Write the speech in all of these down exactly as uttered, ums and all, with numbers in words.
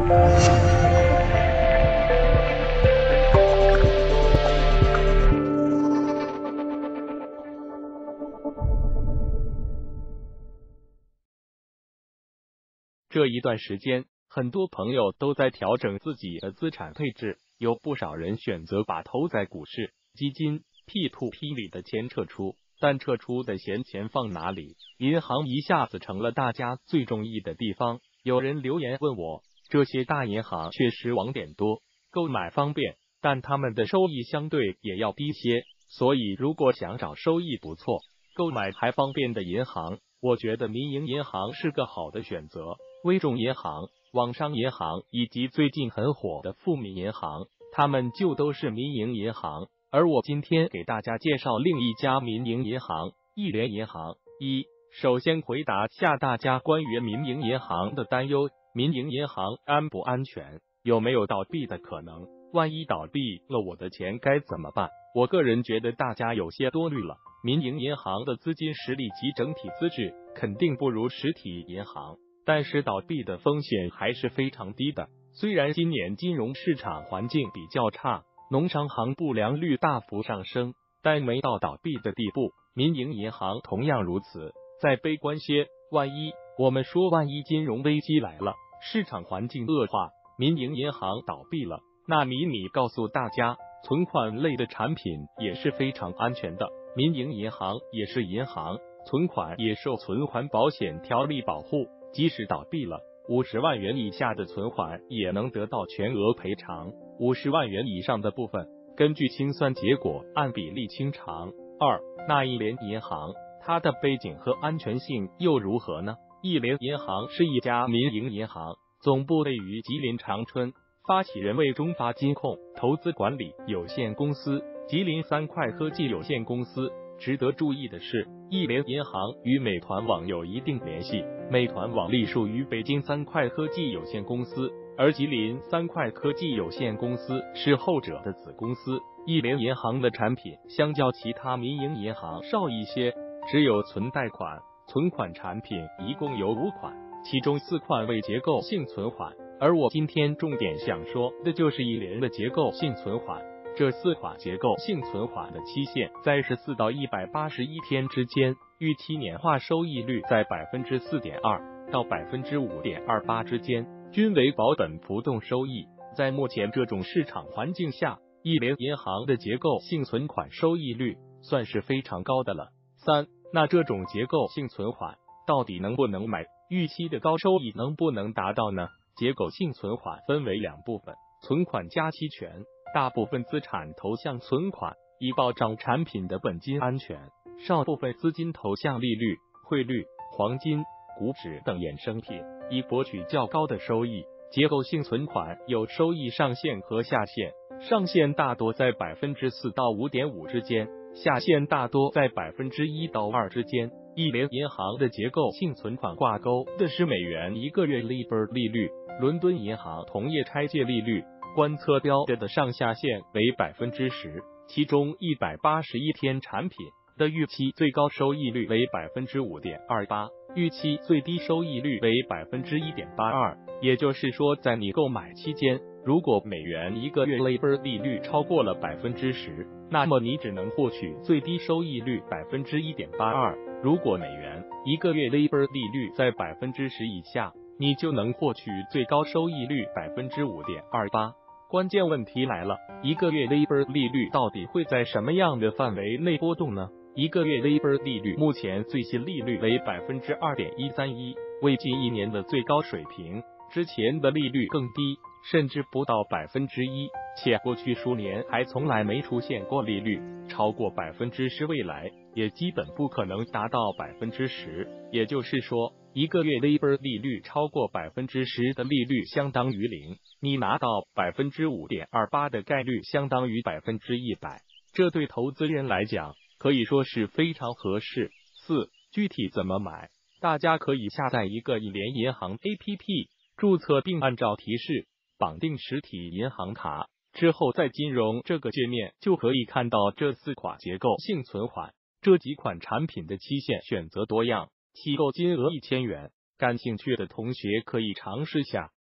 这一段时间，很多朋友都在调整自己的资产配置，有不少人选择把投在股市、基金、P to P 里的钱撤出，但撤出的闲钱放哪里？银行一下子成了大家最中意的地方。有人留言问我，这些大银行确实网点多，购买方便，但他们的收益相对也要低些，所以如果想找收益不错、购买还方便的银行，我觉得民营银行是个好的选择。微众银行、网商银行以及最近很火的富民银行，他们就都是民营银行。而我今天给大家介绍另一家民营银行——亿联银行。一、首先回答下大家关于民营银行的担忧：民营银行安不安全？有没有倒闭的可能？万一倒闭了，我的钱该怎么办？我个人觉得大家有些多虑了。民营银行的资金实力及整体资质肯定不如实体银行，但是倒闭的风险还是非常低的。虽然今年金融市场环境比较差，农商行不良率大幅上升，但没到倒闭的地步。民营银行同样如此。再悲观些，万一我们说万一金融危机来了，市场环境恶化，民营银行倒闭了，那米米告诉大家，存款类的产品也是非常安全的。民营银行也是银行，存款也受存款保险条例保护，即使倒闭了，五十万元以下的存款也能得到全额赔偿，五十万元以上的部分根据清算结果按比例清偿。二、那亿联银行它的背景和安全性又如何呢？亿联银行是一家民营银行，总部位于吉林长春，发起人为中发金控投资管理有限公司、吉林三块科技有限公司。值得注意的是，亿联银行与美团网有一定联系，美团网隶属于北京三块科技有限公司，而吉林三块科技有限公司是后者的子公司。亿联银行的产品相较其他民营银行少一些，只有存贷款，存款产品一共有五款，其中四款为结构性存款，而我今天重点想说的就是亿联的结构性存款。这四款结构性存款的期限在十四到一百八十一天之间，预期年化收益率在 百分之四点二 到 百分之五点二八 之间，均为保本浮动收益。在目前这种市场环境下，亿联银行的结构性存款收益率算是非常高的了。三、那这种结构性存款到底能不能买？预期的高收益能不能达到呢？结构性存款分为两部分，存款加期权。大部分资产投向存款，以保障产品的本金安全；少部分资金投向利率、汇率、黄金、股指等衍生品，以博取较高的收益。结构性存款有收益上限和下限，上限大多在 百分之四 到 五点五 之间，下限大多在 百分之一 到二 之间。亿联银行的结构性存款挂钩的是美元一个月 LIBOR 利率，伦敦银行同业拆借利率。观测标的的上下限为 百分之十， 其中一百八十一天产品的预期最高收益率为 百分之五点二八， 预期最低收益率为 百分之一点八二。 也就是说，在你购买期间，如果美元一个月 LIBOR 利率超过了 百分之十， 那么你只能获取最低收益率 百分之一点八二。 如果美元一个月 LIBOR 利率在 百分之十 以下，你就能获取最高收益率 百分之五点二八。关键问题来了，一个月 LIBOR 利率到底会在什么样的范围内波动呢？一个月 LIBOR 利率目前最新利率为 百分之二点一三一， 为近一年的最高水平，之前的利率更低，甚至不到 百分之一， 且过去数年还从来没出现过利率超过 百分之十， 未来也基本不可能达到 百分之十。 也就是说，一个月 LIBOR 利率超过 百分之十 的利率相当于零，你拿到 百分之五点二八 的概率相当于 百分之一百， 这对投资人来讲可以说是非常合适。四、具体怎么买？大家可以下载一个亿联银行 A P P， 注册并按照提示绑定实体银行卡，之后在金融这个界面就可以看到这四款结构性存款。这几款产品的期限选择多样，起购金额一千元，感兴趣的同学可以尝试下。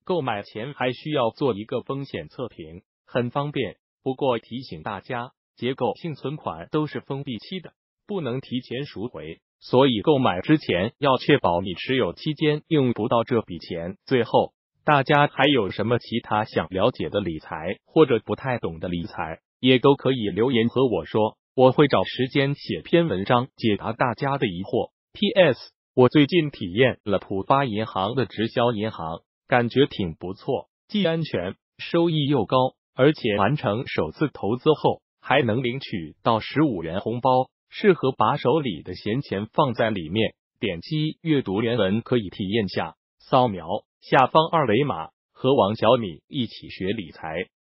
购买前还需要做一个风险测评，很方便。不过提醒大家，结构性存款都是封闭期的，不能提前赎回，所以购买之前要确保你持有期间用不到这笔钱。最后，大家还有什么其他想了解的理财或者不太懂的理财，也都可以留言和我说，我会找时间写篇文章解答大家的疑惑。P S 我最近体验了浦发银行的直销银行，感觉挺不错，既安全，收益又高，而且完成首次投资后还能领取到十五元红包，适合把手里的闲钱放在里面。点击阅读原文可以体验下，扫描下方二维码和王教你一起学理财。